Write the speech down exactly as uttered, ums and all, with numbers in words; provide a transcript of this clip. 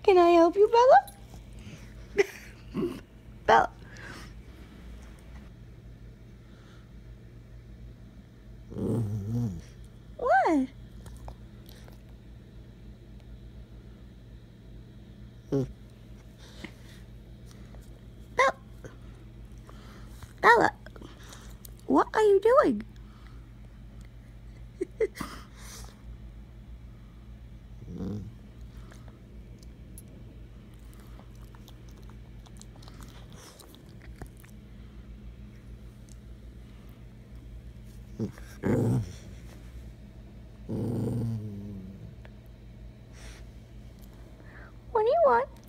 Can I help you, Bella? Bella. What? Bella. Bella. What are you doing? What do you want?